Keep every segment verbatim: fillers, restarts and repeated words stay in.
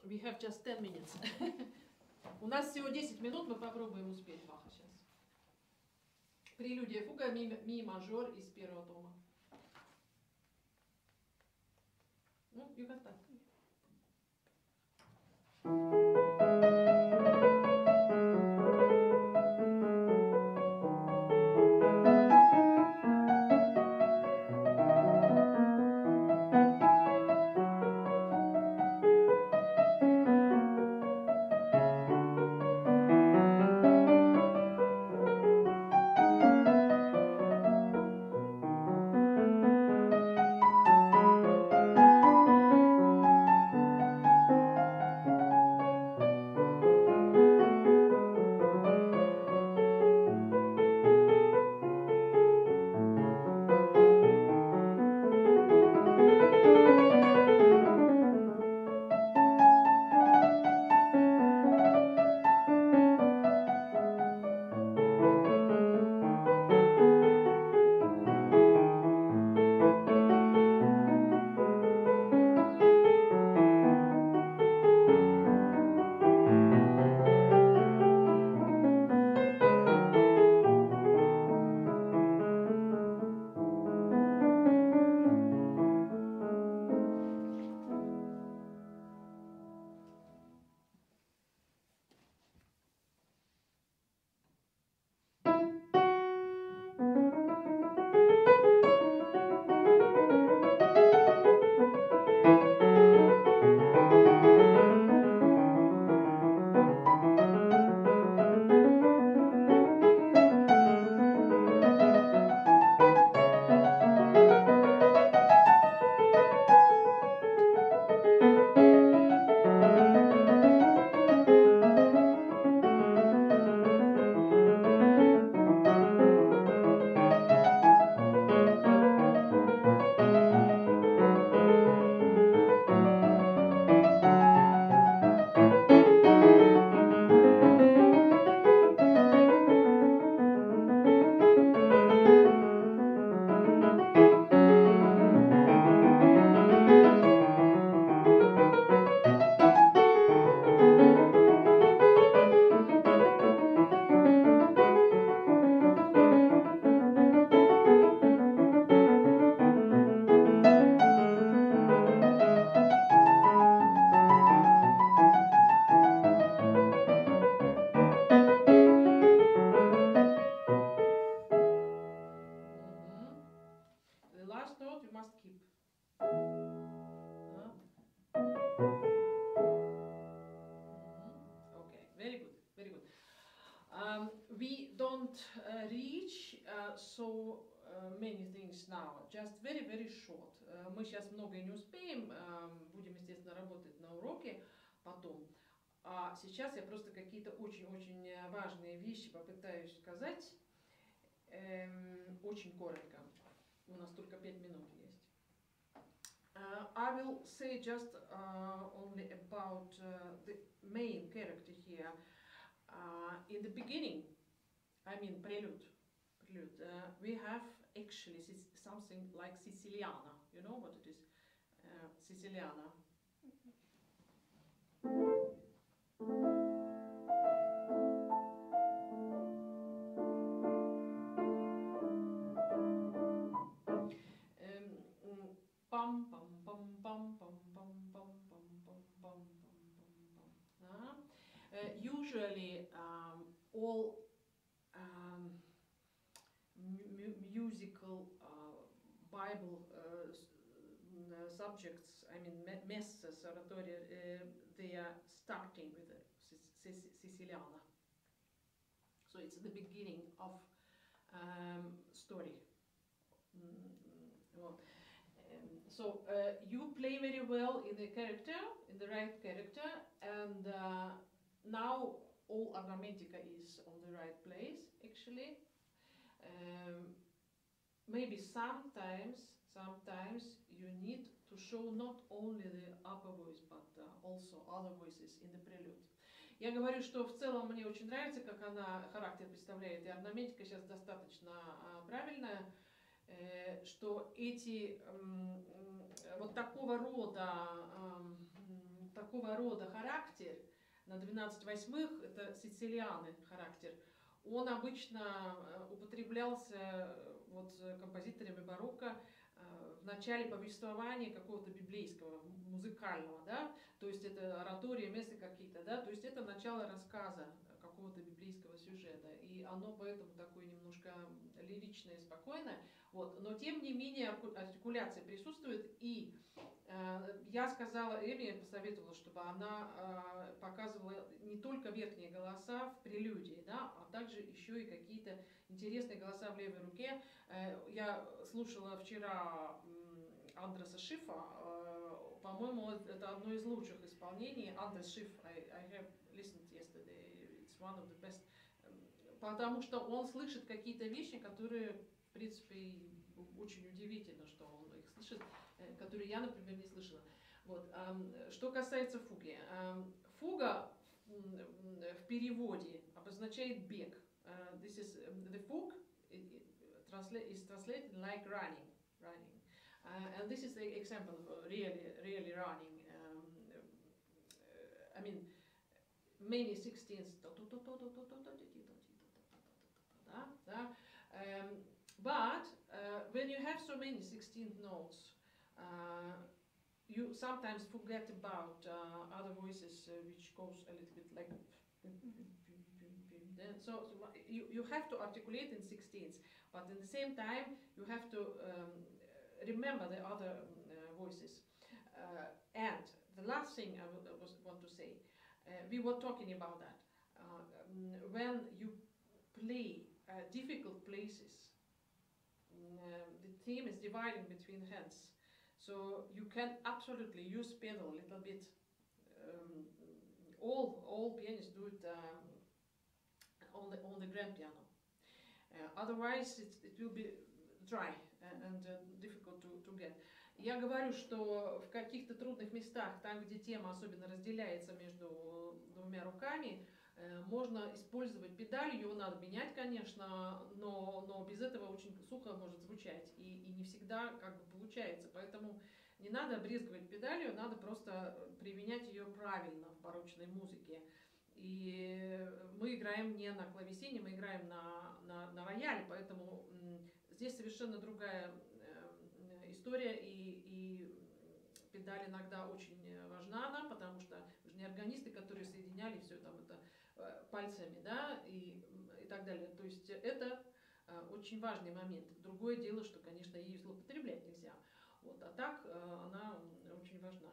We have just ten minutes. У нас всего десять минут, мы попробуем успеть Баха сейчас. Прелюдия фуга ми, ми мажор из первого тома. Ну, you can start. So uh, many things now, just very, very short. Uh, мы сейчас многое не успеем, uh, будем, естественно, работать на уроке потом. А сейчас я просто какие-то очень-очень важные вещи попытаюсь сказать, эм, очень коротко. У нас только пять минут есть. Uh, I will say just uh, only about uh, the main character here. Uh, in the beginning, I mean prelude. prelude uh, we have actually something like Siciliana. You know what it is? Uh, Siciliana. Pam pam pam pam pam pam pam pam pam pam pam. Usually, um, all um, mu musical uh, Bible uh, subjects, I mean, messes, oratory, uh, they are starting with the Siciliana. So it's the beginning of um, story. Mm, well, um, so uh, you play very well in the character, in the right character, and uh, now all Agrammatica is on the right place, actually. Um, maybe sometimes, sometimes you need to show not only the upper voice, but uh, also other voices in the prelude. Я говорю, что в целом мне очень нравится, как она характер представляет, и орнаментика сейчас достаточно а, правильная, э, что эти м, вот такого рода, э, так, какого рода характер, на двенадцать восьмых это сицилианы характер, он обычно употреблялся вот композиторами барокко в начале повествования какого-то библейского, музыкального, да, то есть это оратория, мессы какие-то, да, то есть это начало рассказа какого-то библейского сюжета, и оно поэтому такое немножко лиричное, спокойное, вот, но тем не менее артикуляция присутствует, и э, я сказала Эми, посоветовала, чтобы она э, показывала не только верхние голоса в прелюдии, да, а также еще и какие-то интересные голоса в левой руке. Э, я слушала вчера Андреса Шифа, э, по-моему, это одно из лучших исполнений. Андрес Шиф, I, I have listened yesterday, it's one of the best, потому что он слышит какие-то вещи, которые, в принципе, очень удивительно, что он их слышит, которые я, например, не слышала. Вот. Что касается фуги. Фуга в переводе обозначает бег. This is, the fug is translated like running. running. Uh, and this is the example of really, really running. Um, I mean, many sixteenths. Um, but uh, when you have so many sixteenth notes, uh, you sometimes forget about uh, other voices uh, which goes a little bit like. So, so you, you have to articulate in sixteenths, but at the same time you have to um, remember the other uh, voices. Uh, and the last thing I would, was, want to say, uh, we were talking about that. Uh, um, when you play uh, difficult places, um, the theme is dividing between hands. So you can absolutely use pedal a little bit. Um, all, all pianists do it um, on, the, on the grand piano. Uh, otherwise it, it will be dry and, and uh, difficult to, to get. Я говорю, что в каких-то трудных местах, там, где тема особенно разделяется между двумя руками, можно использовать педаль, ее надо менять, конечно, но, но без этого очень сухо может звучать, и, и не всегда как бы получается, поэтому не надо брезговать педалью, надо просто применять ее правильно в барочной музыке. И мы играем не на клавесине, мы играем на, на, на рояле, поэтому здесь совершенно другая история, и, и педаль иногда очень важна, она, потому что вы же не органисты, которые соединяли все там это пальцами, да, и, и так далее. То есть это очень важный момент. Другое дело, что, конечно, ее злоупотреблять нельзя. Вот, а так она очень важна.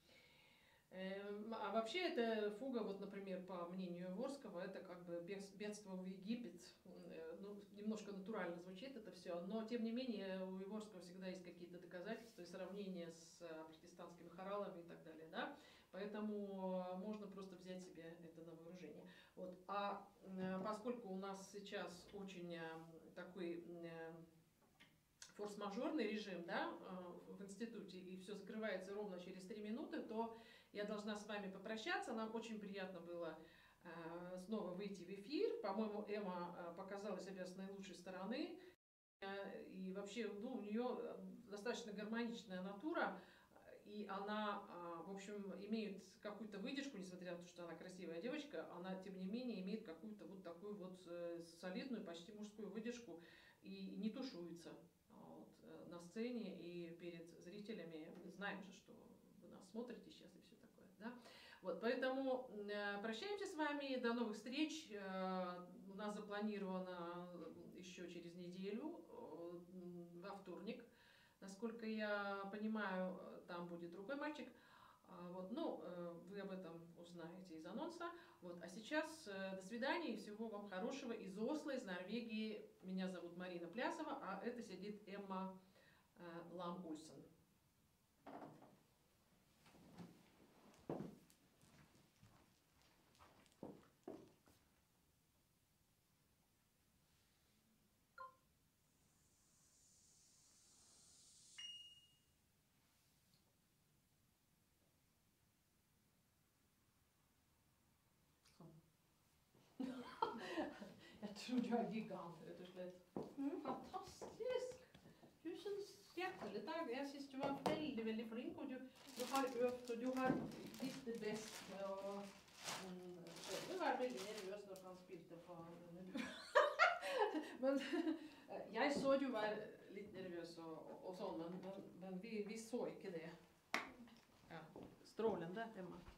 А вообще эта фуга, вот, например, по мнению Ворского, это как бы бегство в Египет. Ну, немножко натурально звучит это все, но тем не менее у Егорского всегда есть какие-то доказательства и сравнения с протестантскими хоралами и так далее, да? Поэтому можно просто взять себе это на вооружение. Вот. А поскольку у нас сейчас очень такой форс-мажорный режим, да, в институте, и все закрывается ровно через три минуты, то я должна с вами попрощаться. Нам очень приятно было э, снова выйти в эфир. По-моему, Эмма показала себя с наилучшей стороны. И вообще, ну, у нее достаточно гармоничная натура. И она, в общем, имеет какую-то выдержку, несмотря на то, что она красивая девочка, она, тем не менее, имеет какую-то вот такую вот солидную, почти мужскую выдержку и не тушуется вот, на сцене и перед зрителями. Мы знаем же, что вы нас смотрите сейчас и все такое, да? Вот, поэтому прощаемся с вами, до новых встреч. У нас запланировано еще через неделю, во вторник. Насколько я понимаю, там будет другой мальчик. Вот, ну, вы об этом узнаете из анонса. Вот, а сейчас до свидания и всего вам хорошего из Осло, из Норвегии. Меня зовут Марина Плясова, а это сидит Эмма Лам-Ульсен. Jag tror du er gigant, rett og slett. Mm. Fantastisk! Tusen hjertelig takk. Jeg synes du var veldig, veldig flink, og du, du har øvd, og du har ditt det best, og um, det var veldig nervøs når han spilte på denne. Men jeg så du var litt nervøs og, og, og sånn, men, men, men vi, vi så ikke det. Ja, strålende, Emma.